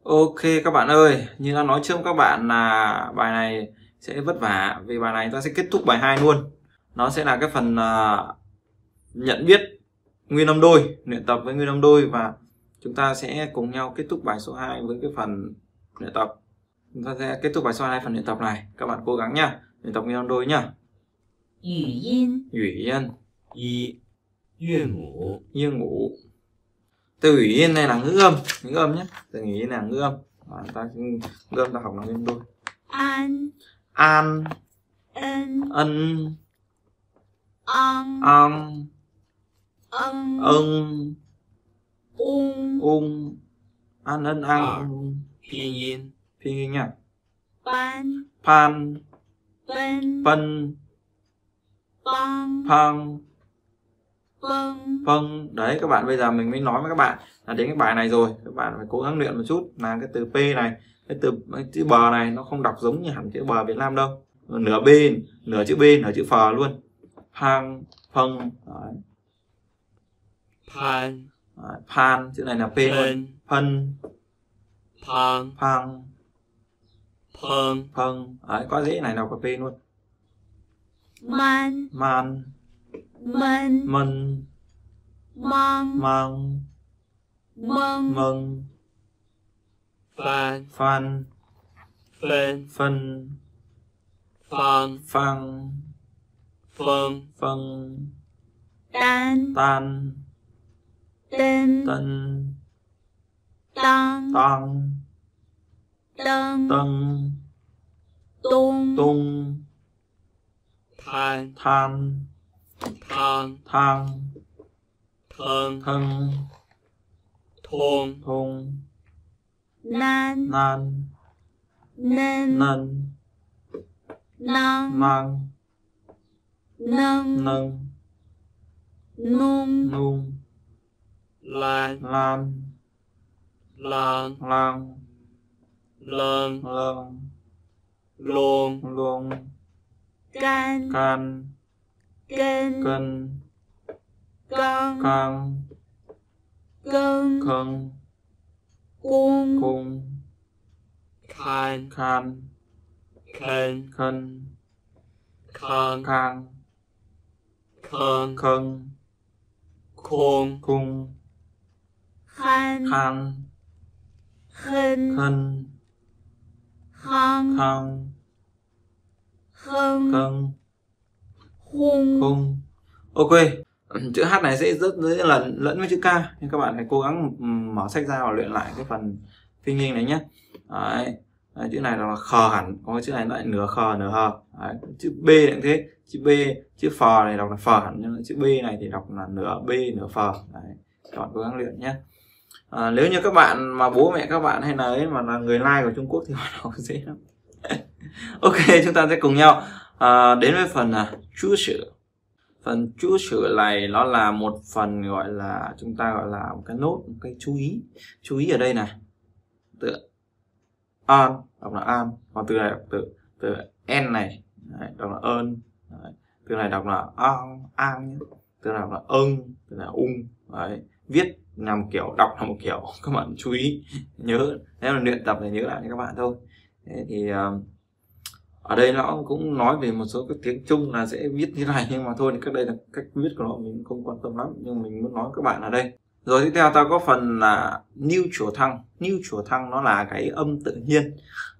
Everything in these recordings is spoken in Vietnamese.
Ok các bạn ơi, như đã nói trước các bạn là bài này sẽ vất vả vì bài này ta sẽ kết thúc bài 2 luôn. Nó sẽ là cái phần nhận biết nguyên âm đôi, luyện tập với nguyên âm đôi và chúng ta sẽ cùng nhau kết thúc bài số 2 với cái phần luyện tập. Chúng ta sẽ kết thúc bài số 2 phần luyện tập này. Các bạn cố gắng nhá, luyện tập nguyên âm đôi nhá. 语音 Ủy yên, 一，韵母 yên ngủ. Từ ủy yên này là ngữ âm nhé. Từ ủy yên là ngữ âm. Ngữ âm ta học là nguyên âm đôi. 安 An, 恩 ân, 昂 ong, 恩 ưng, 翁 ung, an, ân, À. ang. 拼音 Phiên音nha. 班 Pan, 奔 phân, 帮 phang, 崩 phân. Đấy các bạn, bây giờ mình mới nói với các bạn là đến cái bài này rồi. Các bạn phải cố gắng luyện một chút là cái từ P này, cái chữ bờ này nó không đọc giống như hẳn chữ bờ Việt Nam đâu. Nửa B, nửa chữ B, nửa chữ phờ luôn. Phang, phân. Đấy. 攀 Đấy. Pan, chữ này là P luôn. 分 Phân, 乓 phang, 烹 phân. Đấy, có dễ này đọc là P luôn. 慢 Man, 闷 mân, mang mang, 蒙 mâng, 翻 phan, 分 phân, 方 phang, 风 phân, 单 tan, 灯 tân, 当 tăng, 灯 tân, 东 tung, 摊 than, 汤 thang, 腾 thân, 通 thung, 南 nan, 嫩 nân, 囊 mang, 能 nâng, 弄 nung, 蓝 lan, 狼 lang, 冷 lâng, 龙 luông, 干 can, 根 cân, 刚 cang, 更 khâng, 公 cung, 看 khan, 肯 khân, 康 khang, 坑 khâng, 空 cung, 憨 khan, 哼 khân, 夯 khang, 哼 khâng, 轰 khung. Ok, chữ H này sẽ rất dễ lẫn với chữ K, nên các bạn phải cố gắng mở sách ra và luyện lại cái phần phiên nhanh này nhé. Đấy. Đấy, chữ này là khờ hẳn, còn chữ này lại nửa khờ nửa hờ. Đấy. Chữ B này cũng thế, chữ B, chữ phờ này đọc là phờ hẳn, nhưng chữ B này thì đọc là nửa B nửa phờ. Đấy. Các bạn cố gắng luyện nhé. Nếu như các bạn mà bố mẹ các bạn hay là ấy mà là người Lai của Trung Quốc thì họ đọc dễ lắm. Ok, chúng ta sẽ cùng nhau đến với phần chú sử. Phần chú sử này nó là một phần gọi là chúng ta gọi là một cái nốt, một cái chú ý. Chú ý ở đây này, từ an đọc là an, còn từ này đọc từ n này, đấy, đọc là ơn. Đấy. Từ này đọc là an nhé. Từ này đọc là từ này là Đấy. Viết là một kiểu, đọc là một kiểu. Các bạn chú ý nhớ, nếu là luyện tập thì nhớ lại cho các bạn thôi. Thế thì ở đây nó cũng nói về một số cái tiếng Trung là sẽ viết như này, nhưng mà thôi thì cách đây là cách viết của nó mình không quan tâm lắm, nhưng mình muốn nói với các bạn ở đây. Rồi tiếp theo ta có phần là neutral thăng nó là cái âm tự nhiên.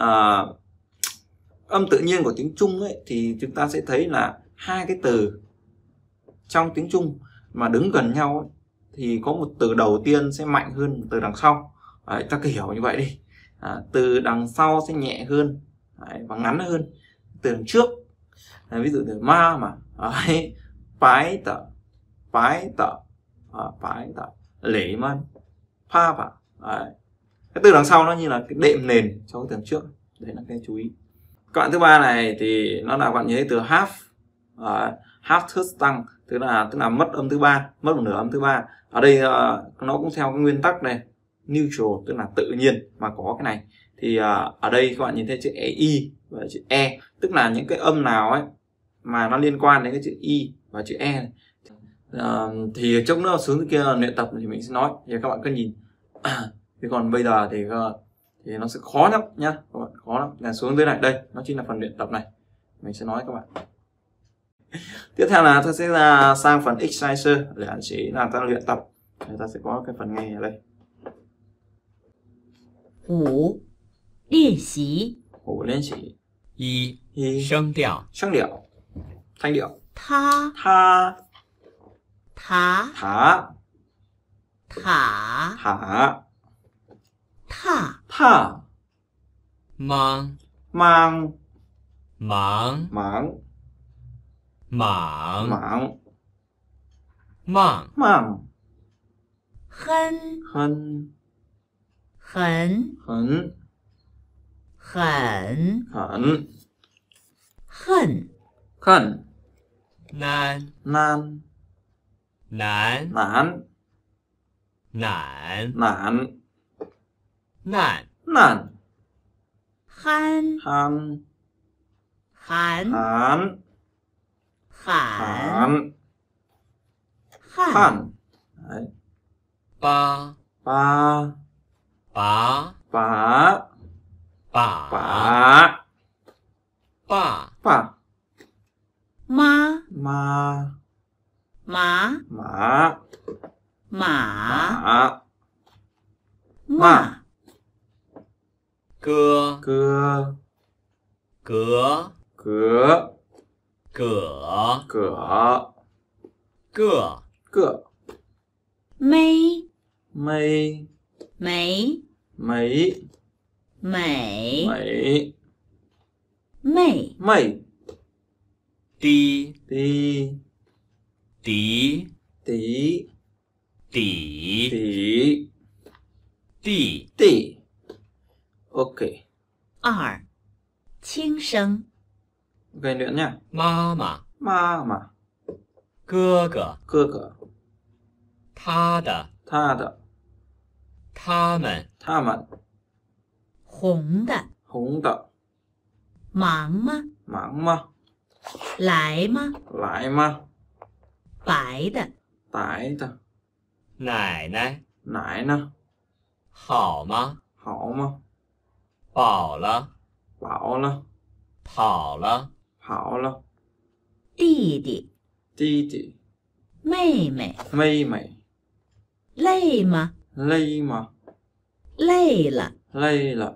Âm tự nhiên của tiếng Trung ấy thì chúng ta sẽ thấy là hai cái từ trong tiếng Trung mà đứng gần nhau ấy, thì có một từ đầu tiên sẽ mạnh hơn một từ đằng sau. Đấy, ta cứ hiểu như vậy đi. Từ đằng sau sẽ nhẹ hơn. Đấy, và ngắn hơn từ đằng trước. Đấy, ví dụ từ ma mà bái tợ lễ man pha và cái từ đằng sau nó như là cái đệm nền cho cái từ trước. Đấy là cái chú ý. Các bạn thứ ba này thì nó là các bạn nhớ từ half third tăng, tức là mất âm thứ ba, mất một nửa âm thứ ba. Ở đây nó cũng theo cái nguyên tắc này neutral, tức là tự nhiên mà có cái này. Thì ở đây các bạn nhìn thấy chữ i và chữ e, tức là những cái âm nào ấy mà nó liên quan đến cái chữ i và chữ e này. Thì chốc nữa xuống kia luyện tập thì mình sẽ nói, thì các bạn cứ nhìn. Thì còn bây giờ thì thì nó sẽ khó lắm nhá các bạn, khó lắm. Là xuống dưới này, đây nó chính là phần luyện tập này, mình sẽ nói các bạn. Tiếp theo là ta sẽ sang phần exercise để chỉ là ta luyện tập. Thì ta sẽ có cái phần nghe ở đây. 5. 练习 5 练习一、 1 声调声调 thanh điệu 他 tha 塔 thả 塔 thả 踏 tha 忙 mang 忙 máng 莽 mảng 莽 mảng 哼 hân 很 hấn 很 hẳn 恨 khẩn 难 nan 难 nản 难 nản 难 nản 憨 han 寒 hán 喊 hán 汗 hẳn. Đấy. 八 ba 拔 bá 把 bả 把 bả 妈 ma 麻 mã 马 mã 骂歌 cưa 格 cửa 葛 cửa 个 cửa 妹 mây 美 mấy 美 mấy 妹 mây 滴 tí 敌 tí 底 tí 地 tỷ. Ok. 2. 轻声 Ok luyện nhá. 妈妈 ma mà 哥哥 cơ cửa 他的 tha的他们 tha mận 红的 húng的忙吗 mảng ma 来吗 lại ma 白的 tải ta 奶奶 nải na 好吗 hảo ma 饱了 bảo la 跑了 hảo la 弟弟 ti tỷ 妹妹 mây mày 累吗 lây mà 累了 lây là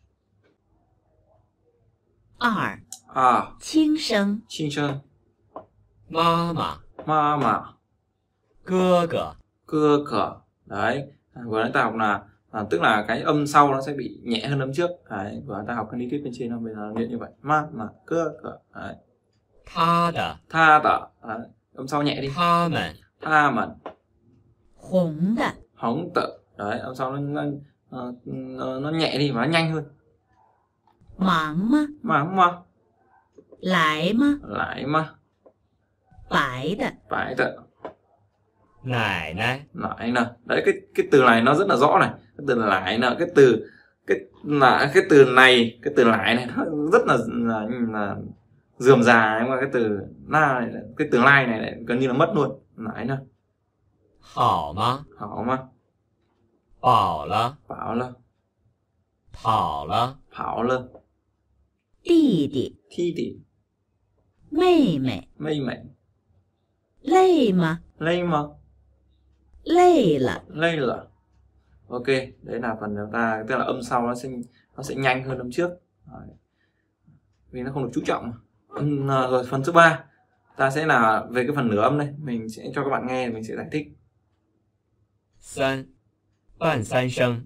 2. à 轻声 chinh sơn 妈妈 ma mà 哥哥 cưa cửa. Đấy, vừa nãy ta học là tức là cái âm sau nó sẽ bị nhẹ hơn âm trước. Đấy, vừa ta học cái lý thuyết bên trên, bây giờ luyện như vậy. Ma mà cưa cửa. Đấy. 他的 Tha tả. Đấy. Âm sau nhẹ đi. 他们 Tha mận 红的 hóng tự. Đấy, âm sau nó nhẹ đi và nó nhanh hơn. 忙吗 Mảng ma 来吗 lại ma 白的 phải tự 奶奶 lại nè. Đấy, cái từ này nó rất là rõ này. Cái từ lại nè, cái từ này, cái từ lại này nó rất là rườm rà, nhưng mà cái từ na này, cái từ lai này lại gần như là mất luôn. Lại nè. 好吗 Hảo ma 饱了 bảo là 跑了 phảo lơ 弟弟 thi tỷ 妹妹 mây mệnh 累吗 lây mà 累了 lây là. Ok, đấy là phần của ta, tức là âm sau nó sẽ nhanh hơn âm trước. Đấy. Vì nó không được chú trọng. Rồi phần thứ 3 ta sẽ là về cái phần nửa âm đây, mình sẽ cho các bạn nghe, mình sẽ giải thích. 三半三声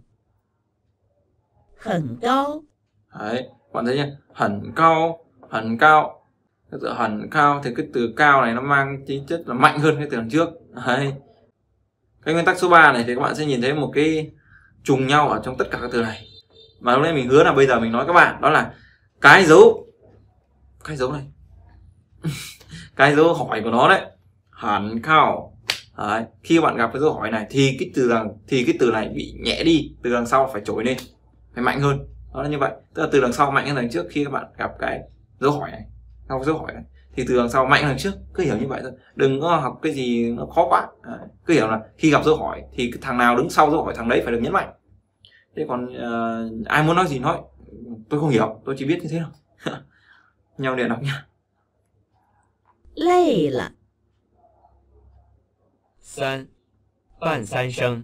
很高 Đấy, bạn thấy nhá, hẳn cao. Cái từ hẳn cao thì cái từ cao này nó mang tính chất là mạnh hơn cái từ đằng trước. Đấy. Cái nguyên tắc số 3 này thì các bạn sẽ nhìn thấy một cái trùng nhau ở trong tất cả các từ này. Mà lúc nãy mình hứa là bây giờ mình nói các bạn, đó là cái dấu này. Cái dấu hỏi của nó đấy, hẳn cao. Đấy. Khi bạn gặp cái dấu hỏi này thì cái từ này bị nhẹ đi, từ đằng sau phải trỗi lên, phải mạnh hơn. Đó là như vậy, tức là từ đằng sau mạnh hơn đằng trước. Khi các bạn gặp cái dấu hỏi này, thì từ đằng sau mạnh hơn đằng trước. Cứ hiểu như vậy thôi, đừng có học cái gì nó khó quá. Đấy. Cứ hiểu là khi gặp dấu hỏi thì cái thằng nào đứng sau dấu hỏi thằng đấy phải được nhấn mạnh. Thế còn ai muốn nói gì nói, tôi không hiểu, tôi chỉ biết như thế thôi. Nhau luyện đọc nhá. 累了， 3半三声，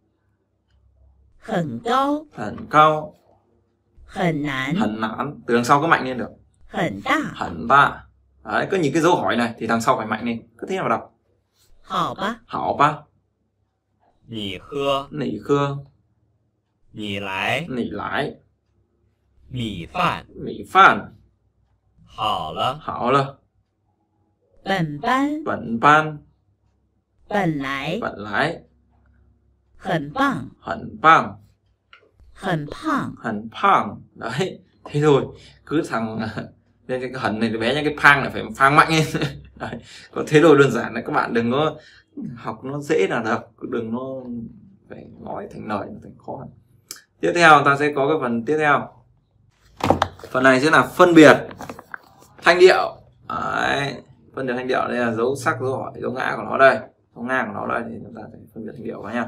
很高， Hẳn cao, 很难， hẳn nản, từ đằng sau có mạnh lên được. 很大， Hẳn ta. Đấy, có những cái dấu hỏi này thì đằng sau phải mạnh lên. Cứ thế nào đọc. 好吧， Hảo ba, 你喝， nỉ khưa, 你来， nỉ lái, 米饭， mỹ phan, 好了， hảo là, 本班， bẩn ban, 本来， bẩn lái, 很棒， hẳn bang, 很胖， hẳn phang. Đấy, thế thôi. Cứ thằng lên cái hẳn này bé nha, cái phang này phải phang mạnh lên. Đấy, có thế thôi, đơn giản là các bạn đừng có học nó dễ là được, đừng nó phải nói thành lời nó thành khó. Tiếp theo ta sẽ có cái phần tiếp theo. Phần này sẽ là phân biệt thanh điệu. Đấy, phân biệt thanh điệu đây là dấu sắc, dấu hỏi, dấu ngã của nó đây, dấu ngang của nó đây, thì chúng ta sẽ phân biệt thanh điệu vào nha.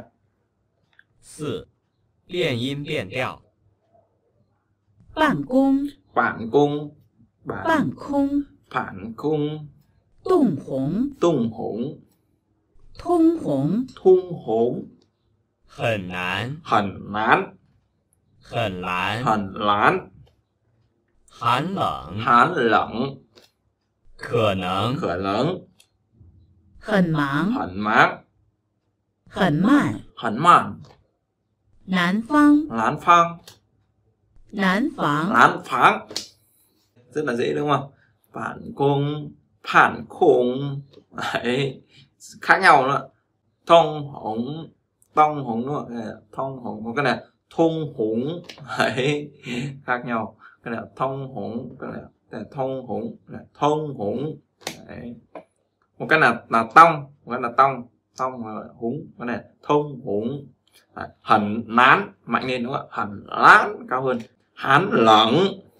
4变音变调， 办公， Bản cung, bản 半空， phản cung, 洞红， tung hủng, 通红， thung hủng, 很难， hẳn nán, 很难， hẳn lán, 寒冷， hán lỏng, 可能， khở lớn, 很忙， hẳn máng, 很慢， hẳn màn, 南方， lán phang, 南房， lán pháng. Rất là dễ đúng không? Bản cung, phản khung. Đấy, khác nhau nữa. Thông hủng, tông hủng đúng không? Thông hủng, cái này thung hủng. Đấy, khác nhau. Cái này thông hủng, cái này thông hủng, cái này thông hủng. Đấy. Một cái là tông, một cái là tông, tông hủng, cái này thông hủng. Hẳn nán, mạnh lên đúng không ạ? Hẳn lán, cao hơn. Hán lẫn,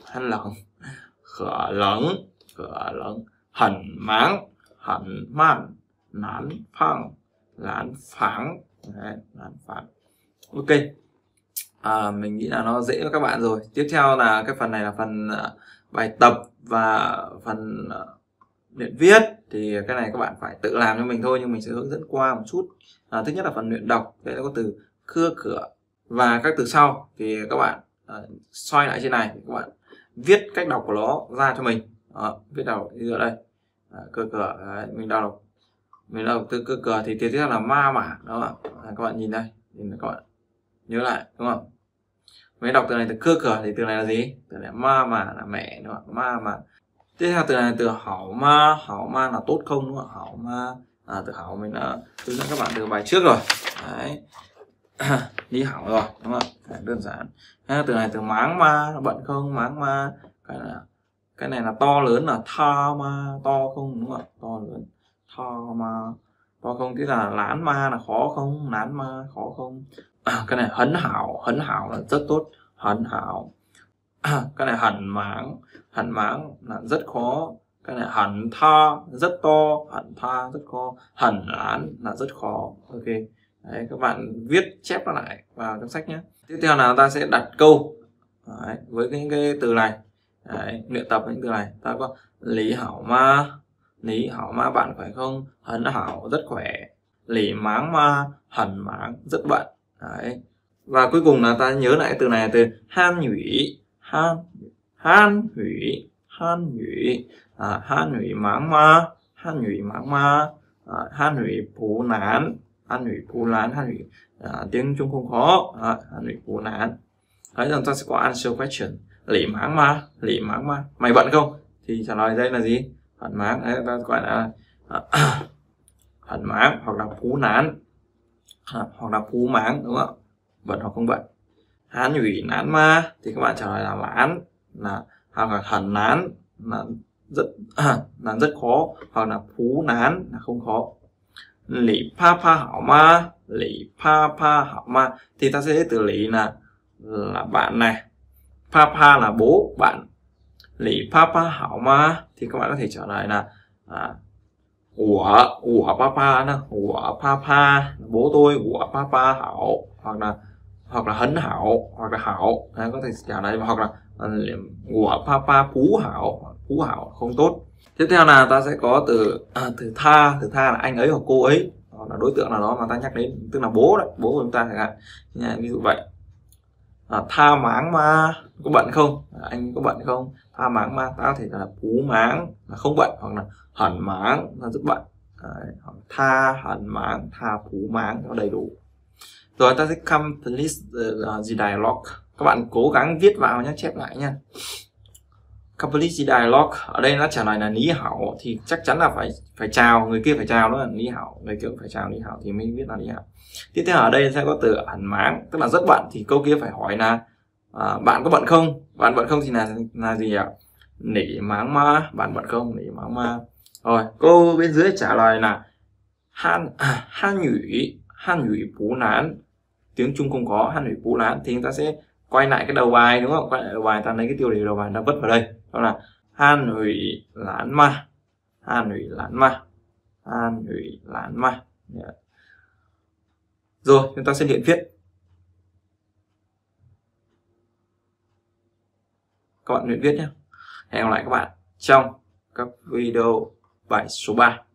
khở lẫn, hẳn máng, hẳn man, nán phang, lán pháng. Đấy, lán pháng. Ok, mình nghĩ là nó dễ với các bạn rồi. Tiếp theo là cái phần này là phần bài tập và phần luyện viết. Thì cái này các bạn phải tự làm cho mình thôi, nhưng mình sẽ hướng dẫn qua một chút. Thứ nhất là phần luyện đọc, đây là có từ khưa cửa và các từ sau thì các bạn xoay lại trên này, các bạn viết cách đọc của nó ra cho mình. Viết đọc như ở đây, cơ cửa. Đấy, mình đọc từ cơ cửa thì tiếp theo là ma mả, đúng không ạ? Các bạn nhìn đây, các bạn nhớ lại, đúng không? Mình đọc từ này từ cơ cửa thì từ này là gì? Từ này ma mả là mẹ, đúng không? Ma mả. Tiếp theo từ này từ hảo ma là tốt không, đúng không? Hảo ma, từ hảo mình đã hướng dẫn các bạn từ bài trước rồi. Đấy. Đi hảo rồi, đúng không? Đấy, đơn giản. Từ này từ máng ma, bận không, máng ma. Cái này là to lớn là tha ma, to không, đúng không? To lớn, tha ma, to không. Thế là lán ma là khó không, lán ma khó không. Cái này hấn hảo là rất tốt, hấn hảo. Cái này hẳn máng là rất khó. Cái này hẳn tha rất to, hẳn tha rất khó. Hẳn lán là rất khó. Ok. Đấy, các bạn viết chép nó lại vào trong sách nhé. Tiếp theo là ta sẽ đặt câu. Đấy, với những cái từ này. Đấy, luyện tập những từ này. Ta có lý hảo ma bạn khỏe không? Hấn hảo rất khỏe. Lý máng ma, hẳn máng rất bận. Đấy. Và cuối cùng là ta nhớ lại cái từ này là từ han nhủy, han nhủy máng ma, han nhủy phú nán, han nhủy tiếng Trung không khó, han nhủy phú nán. Đấy, rồi ta sẽ có answer question. Lỉ máng ma, mày bận không? Thì trả lời đây là gì? Hẳn máng. Đấy, ta gọi là hẳn máng hoặc là phú nán, hoặc là phú máng, đúng không ạ? Bận hoặc không bận. Hán nhủy nán ma thì các bạn trả lời là lán, là hoặc là hẳn nán là rất khó, hoặc là phú nán là không khó. Lý pa hảo ma thì ta sẽ từ lý là bạn này, pa là bố bạn. Lý pa hảo ma thì các bạn có thể trả lời là của papa là bố tôi, của papa hảo, hoặc là hoặc là hấn hảo, hoặc là hảo. Đấy, có thể trả lời hoặc là của papa phú hảo không tốt. Tiếp theo là ta sẽ có từ tha là anh ấy hoặc cô ấy, hoặc là đối tượng nào đó mà ta nhắc đến, tức là bố đấy, bố của chúng ta chẳng hạn, ví dụ vậy. Tha máng ma, có bận không, anh có bận không. Tha máng ma, ta có thể là phú máng là không bận, hoặc là hẳn máng là rất bận. Đấy, tha hẳn máng, tha phú máng nó đầy đủ. Rồi ta sẽ complete the dialogue, các bạn cố gắng viết vào nhé, chép lại nha. Complete the dialogue, ở đây nó trả lời là ní hảo thì chắc chắn là phải chào, người kia phải chào nữa, ní hảo, người kia phải chào ní hảo thì mới viết là ní hảo. Tiếp theo ở đây sẽ có từ ẩn máng, tức là rất bận, thì câu kia phải hỏi là bạn có bận không? Bạn bận không thì là gì ạ? Nỉ máng ma, bạn bận không? Nỉ máng ma. Rồi câu bên dưới trả lời là han ngữ bú nán, tiếng Trung không có han ngữ bú nán, thì chúng ta sẽ quay lại cái đầu bài, đúng không? Quay lại đầu bài, ta lấy cái tiêu đề đầu bài ta vứt vào đây, đó là han ngữ lán ma, han ngữ lán ma, han ngữ lán ma. Rồi chúng ta sẽ luyện viết. Các bạn luyện viết nhé. Hẹn gặp lại các bạn trong các video bài số 3.